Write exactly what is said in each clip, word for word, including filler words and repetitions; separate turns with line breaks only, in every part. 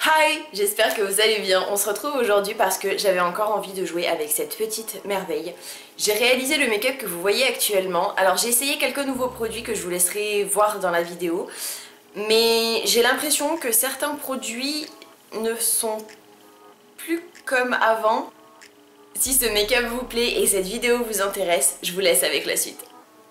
Hi, j'espère que vous allez bien. On se retrouve aujourd'hui parce que j'avais encore envie de jouer avec cette petite merveille. J'ai réalisé le make-up que vous voyez actuellement. Alors j'ai essayé quelques nouveaux produits que je vous laisserai voir dans la vidéo. Mais j'ai l'impression que certains produits ne sont plus comme avant. Si ce make-up vous plaît et cette vidéo vous intéresse, je vous laisse avec la suite.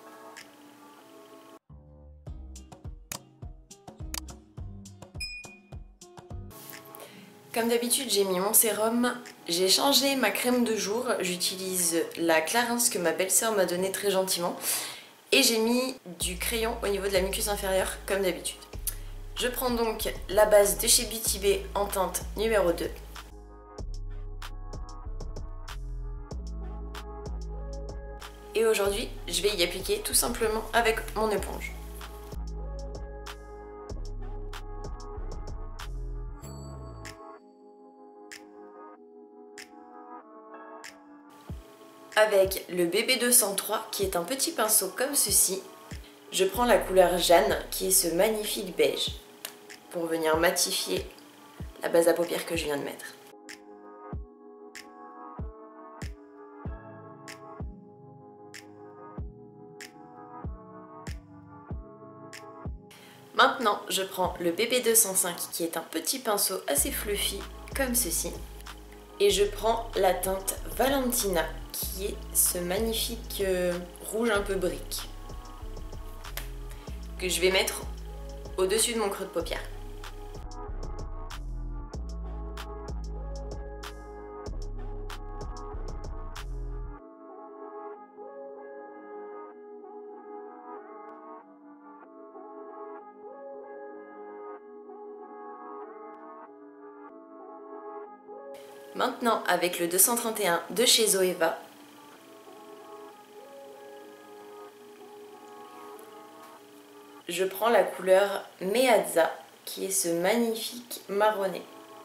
Comme d'habitude, j'ai mis mon sérum, j'ai changé ma crème de jour, j'utilise la Clarins que ma belle-sœur m'a donnée très gentiment et j'ai mis du crayon au niveau de la muqueuse inférieure comme d'habitude. Je prends donc la base de chez Beauty Bay en teinte numéro deux. Et aujourd'hui, je vais y appliquer tout simplement avec mon éponge. Avec le B B deux cent trois qui est un petit pinceau comme ceci, je prends la couleur Jeanne qui est ce magnifique beige pour venir matifier la base à paupières que je viens de mettre. Maintenant, je prends le B B deux cent cinq qui est un petit pinceau assez fluffy comme ceci et je prends la teinte Valentina qui est ce magnifique euh, rouge un peu brique que je vais mettre au-dessus de mon creux de paupière. Maintenant, avec le deux cent trente et un de chez Zoeva, je prends la couleur Meazza, qui est ce magnifique marronné.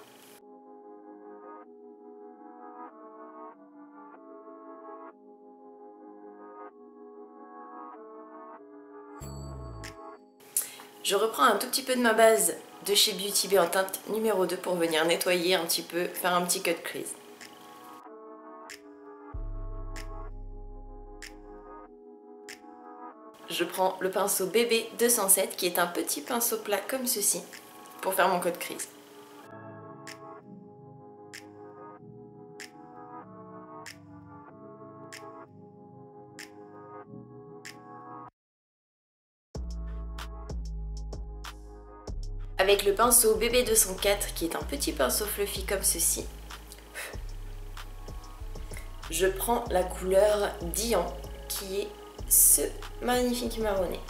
Je reprends un tout petit peu de ma base de chez Beauty Bay en teinte numéro deux pour venir nettoyer un petit peu, faire un petit cut crease. Je prends le pinceau B B deux cent sept qui est un petit pinceau plat comme ceci pour faire mon cut crease. Avec le pinceau B B deux cent quatre qui est un petit pinceau fluffy comme ceci, je prends la couleur Dian qui est ce magnifique marronné.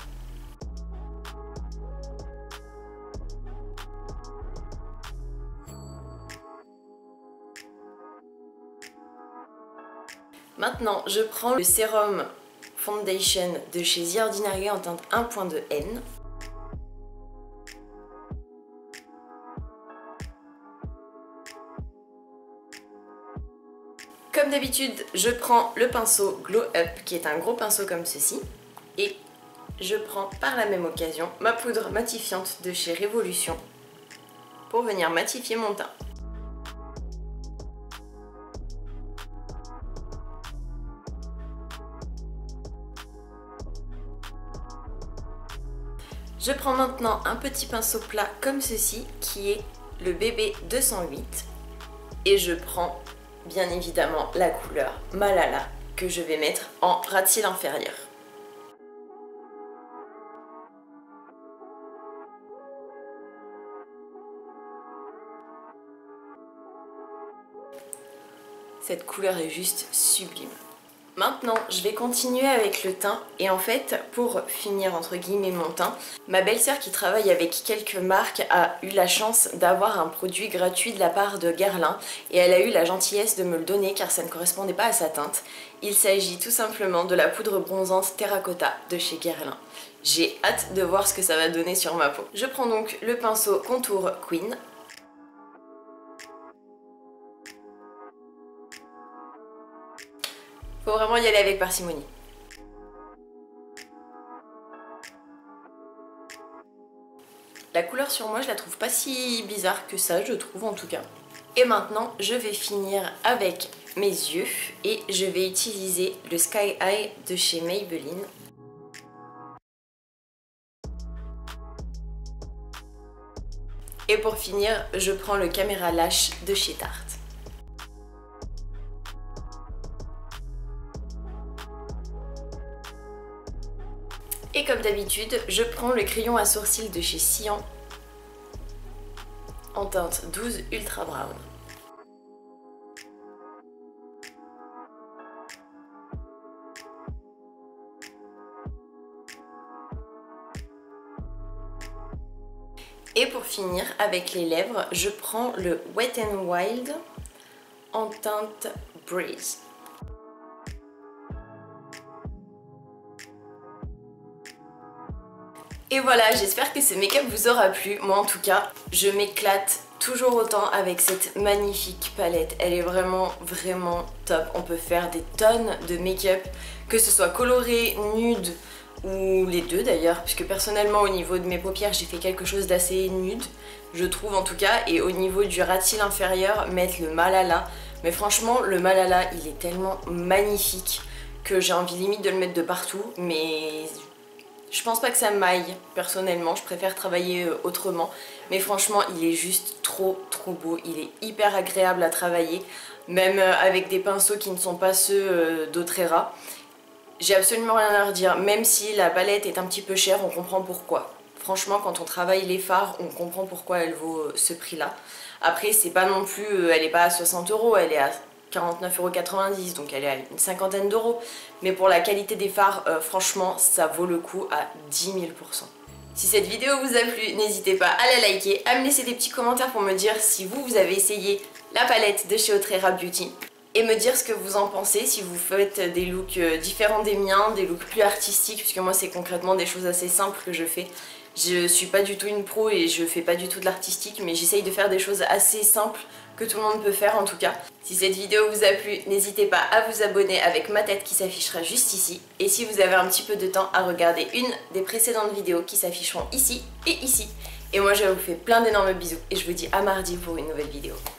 Maintenant, je prends le sérum Foundation de chez The Ordinary en teinte un point deux N. Comme d'habitude, je prends le pinceau Glow Up qui est un gros pinceau comme ceci et je prends par la même occasion ma poudre matifiante de chez Révolution pour venir matifier mon teint. Je prends maintenant un petit pinceau plat comme ceci qui est le B B deux cent huit et je prends bien évidemment la couleur Malala que je vais mettre en ras de cils inférieur. Cette couleur est juste sublime. Maintenant, je vais continuer avec le teint et en fait, pour finir entre guillemets mon teint, ma belle-sœur qui travaille avec quelques marques a eu la chance d'avoir un produit gratuit de la part de Guerlain et elle a eu la gentillesse de me le donner car ça ne correspondait pas à sa teinte. Il s'agit tout simplement de la poudre bronzante Terracotta de chez Guerlain. J'ai hâte de voir ce que ça va donner sur ma peau. Je prends donc le pinceau Contour Queen. Faut vraiment y aller avec parcimonie. La couleur sur moi, je la trouve pas si bizarre que ça, je trouve en tout cas. Et maintenant, je vais finir avec mes yeux et je vais utiliser le Sky High de chez Maybelline. Et pour finir, je prends le Caméra Lash de chez Tarte. Et comme d'habitude, je prends le crayon à sourcils de chez Cyan en teinte douze Ultra Brown. Et pour finir, avec les lèvres, je prends le Wet n Wild en teinte Breeze. Et voilà, j'espère que ce make-up vous aura plu. Moi en tout cas, je m'éclate toujours autant avec cette magnifique palette. Elle est vraiment, vraiment top. On peut faire des tonnes de make-up, que ce soit coloré, nude ou les deux d'ailleurs, puisque personnellement au niveau de mes paupières, j'ai fait quelque chose d'assez nude, je trouve en tout cas. Et au niveau du ras de cils inférieur, mettre le Malala. Mais franchement, le Malala, il est tellement magnifique que j'ai envie limite de le mettre de partout, mais je pense pas que ça m'aille personnellement, je préfère travailler autrement. Mais franchement, il est juste trop trop beau, il est hyper agréable à travailler, même avec des pinceaux qui ne sont pas ceux d'Otrera. J'ai absolument rien à redire, même si la palette est un petit peu chère, on comprend pourquoi. Franchement, quand on travaille les fards, on comprend pourquoi elle vaut ce prix-là. Après, c'est pas non plus, elle est pas à soixante euros, elle est à quarante-neuf euros quatre-vingt-dix, donc elle est à une cinquantaine d'euros. Mais pour la qualité des fards, euh, franchement, ça vaut le coup à dix mille pour cent. Si cette vidéo vous a plu, n'hésitez pas à la liker, à me laisser des petits commentaires pour me dire si vous, vous avez essayé la palette de chez Otrera Beauty. Et me dire ce que vous en pensez, si vous faites des looks différents des miens, des looks plus artistiques, puisque moi c'est concrètement des choses assez simples que je fais. Je suis pas du tout une pro et je fais pas du tout de l'artistique, mais j'essaye de faire des choses assez simples que tout le monde peut faire en tout cas. Si cette vidéo vous a plu, n'hésitez pas à vous abonner avec ma tête qui s'affichera juste ici. Et si vous avez un petit peu de temps, à regarder une des précédentes vidéos qui s'afficheront ici et ici. Et moi je vous fais plein d'énormes bisous et je vous dis à mardi pour une nouvelle vidéo.